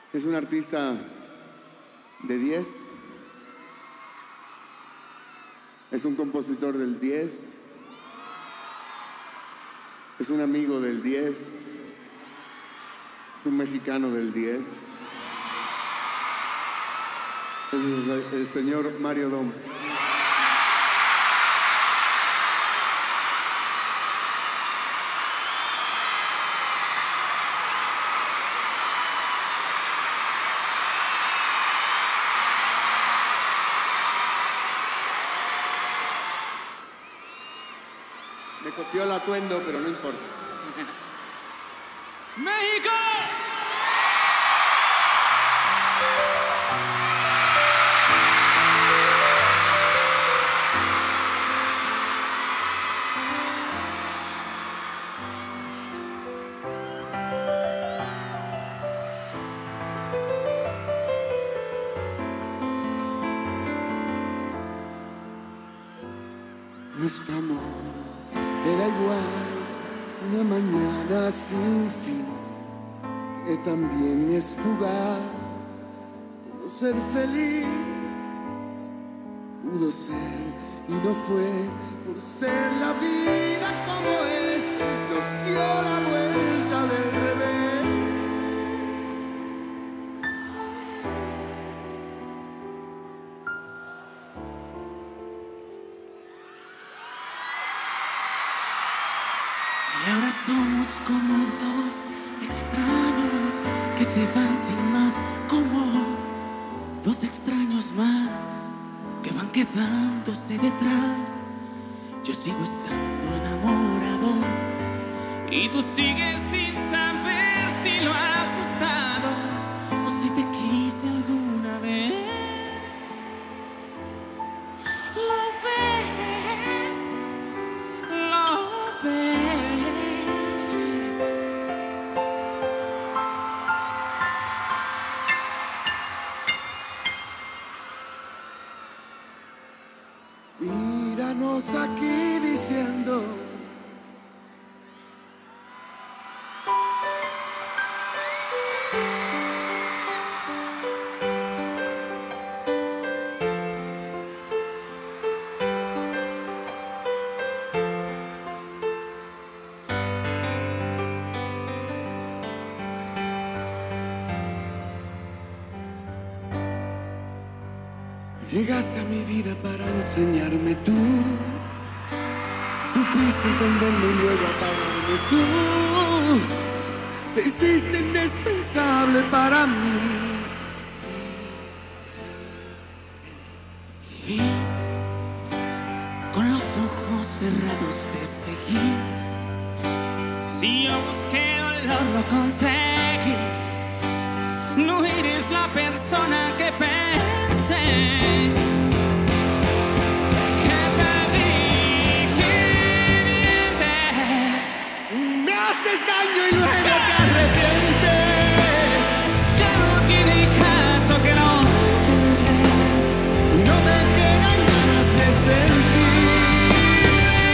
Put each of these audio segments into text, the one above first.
Es un artista de 10. Es un compositor del 10. Es un amigo del 10. Es un mexicano del 10. Ese es el señor Mario Dom. Me copió el atuendo, pero no importa. ¡México! Nuestro amor era igual una mañana sin fin, que también es fugaz, como ser feliz. Pudo ser y no fue, por ser la vida como es, nos dio la vuelta del revés. Y ahora somos como dos extraños que se van sin más, como dos extraños más que van quedándose detrás. Yo sigo estando enamorado y tú sigues sin saber si lo has estado o si te quise alguna vez. Lo ves, lo ves. Míranos aquí diciendo: llegaste a mi vida para enseñarme tú, supiste encenderme y luego apagarme tú, te hiciste indispensable para mí. Y con los ojos cerrados te seguí. Si yo busqué dolor, lo conseguí. No eres la persona que pensé. Que pedí que mientes. Me haces daño y luego te arrepientes. Ya no tiene caso que no te enteres. No me quedan ganas de sentir.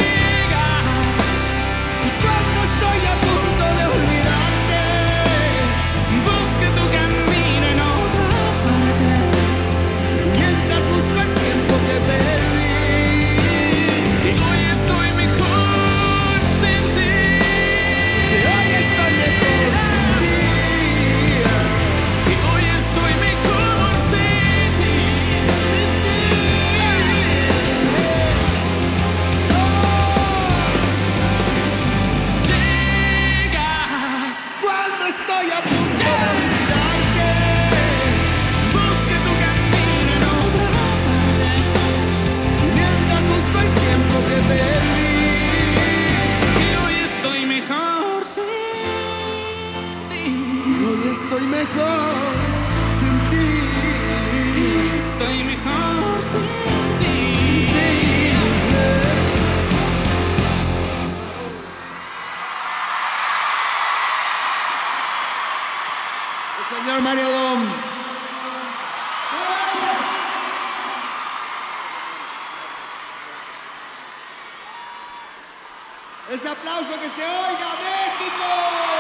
Y cuando estoy a punto de olvidarte, Busca tu camino en otra parte. mientras busco el tiempo que perdí. Y hoy estoy mejor sin ti. Que hoy estoy mejor sin ti. Y hoy estoy mejor sin ti. Sin ti. Llegas, Cuando estoy a punto de olvidarte, busca tu camino en otra parte. y mientras busco el tiempo que perdí. Y hoy estoy mejor sin ti. Hoy estoy mejor sin ti. Estoy mejor sin ti. El señor Mario Dom. Ese aplauso que se oiga, México.